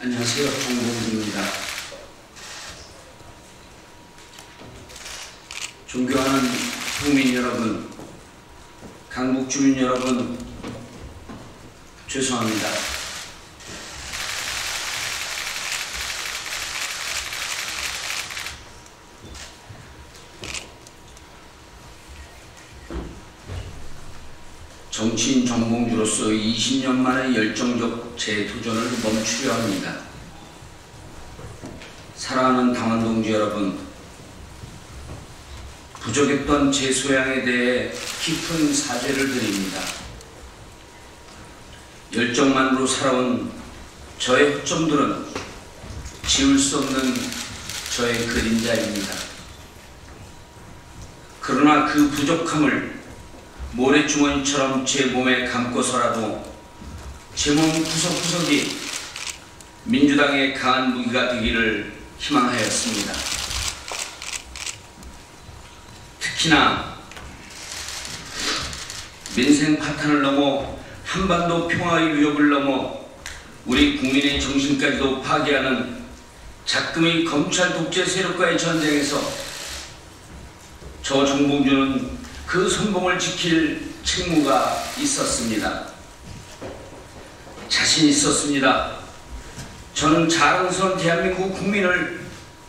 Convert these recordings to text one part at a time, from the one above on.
안녕하세요. 정봉주입니다. 존경하는 국민 여러분, 강북 주민 여러분, 죄송합니다. 정치인 정봉주로서 20년 만에 열정적 재도전을 멈추려 합니다. 사랑하는 당원 동지 여러분, 부족했던 제 소양에 대해 깊은 사죄를 드립니다. 열정만으로 살아온 저의 허점들은 지울 수 없는 저의 그림자입니다. 그러나 그 부족함을 모래주머니처럼 제 몸에 감고서라도 제 몸 구석구석이 민주당의 강한 무기가 되기를 희망하였습니다. 특히나 민생 파탄을 넘어 한반도 평화의 위협을 넘어 우리 국민의 정신까지도 파괴하는 작금의 검찰 독재 세력과의 전쟁에서 저 정봉주는 그 선봉을 지킬 책무가 있었습니다. 자신 있었습니다. 저는 자랑스러운 대한민국 국민을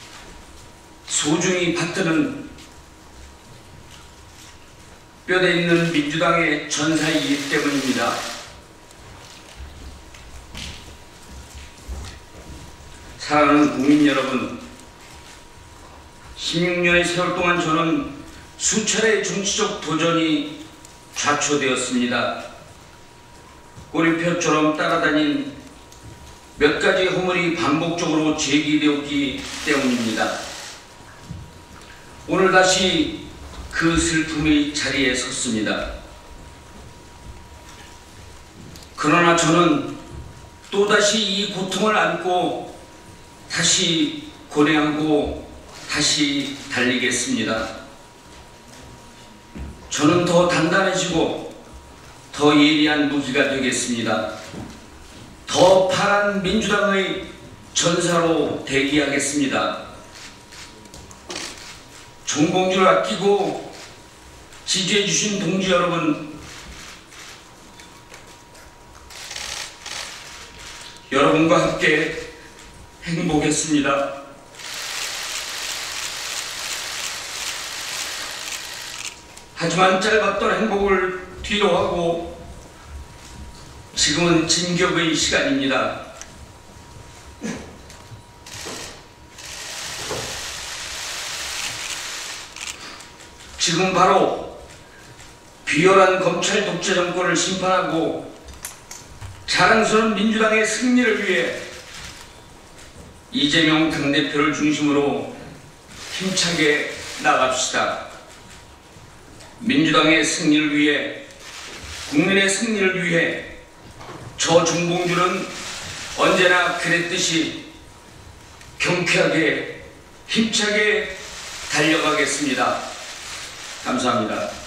소중히 받드는 뼈대 있는 민주당의 전사이기 때문입니다. 사랑하는 국민 여러분, 16년의 세월 동안 저는 수차례의 정치적 도전이 좌초되었습니다. 꼬리표처럼 따라다닌 몇 가지 허물이 반복적으로 제기되었기 때문입니다. 오늘 다시 그 슬픔의 자리에 섰습니다. 그러나 저는 또다시 이 고통을 안고 다시 고뇌하고 다시 달리겠습니다. 저는 더 단단해지고 더 예리한 무기가 되겠습니다. 더 파란 민주당의 전사로 대기하겠습니다. 정봉주를 아끼고 지지해주신 동지 여러분, 여러분과 함께 행복했습니다. 하지만 짧았던 행복을 뒤로하고 지금은 진격의 시간입니다. 지금 바로 비열한 검찰 독재 정권을 심판하고 자랑스러운 민주당의 승리를 위해 이재명 당대표를 중심으로 힘차게 나갑시다. 민주당의 승리를 위해, 국민의 승리를 위해 저 정봉주는 언제나 그랬듯이 경쾌하게 힘차게 달려가겠습니다. 감사합니다.